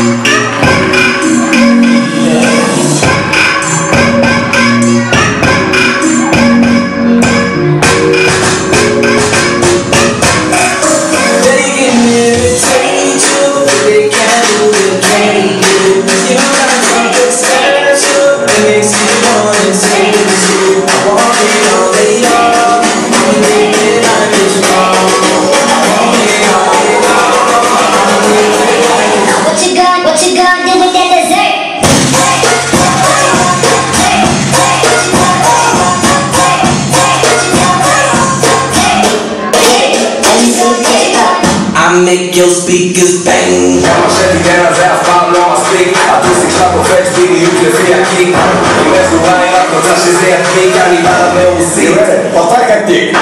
Make your speakers bang. Ela chega e ela já fala, não explica. A tua cicla profeta, digo e o que eu vi aqui. E o resto vai lá, contra a XD aqui. Animada, meu vizinho. Pode estar aqui.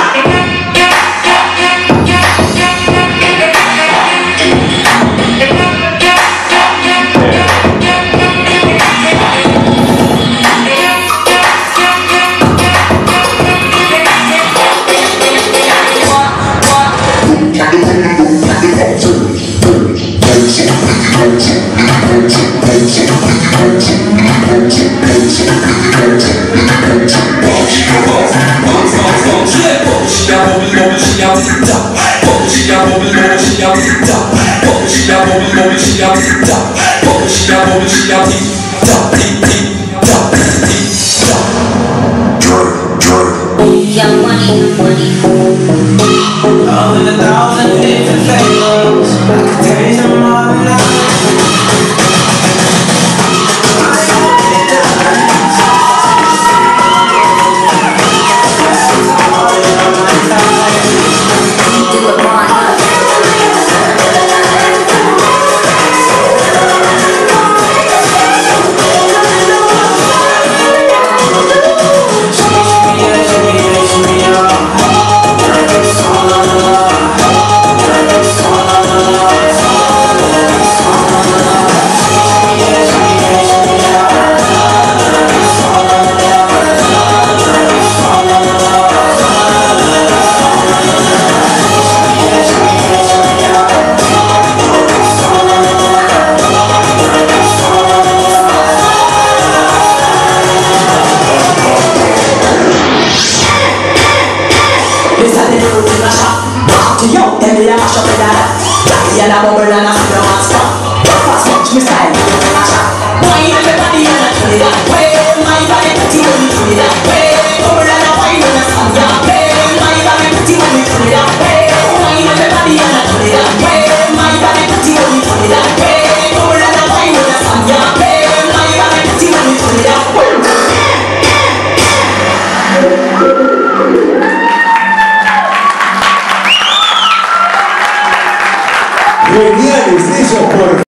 Young money, all in 1,000 different flavors. I can taste them all night.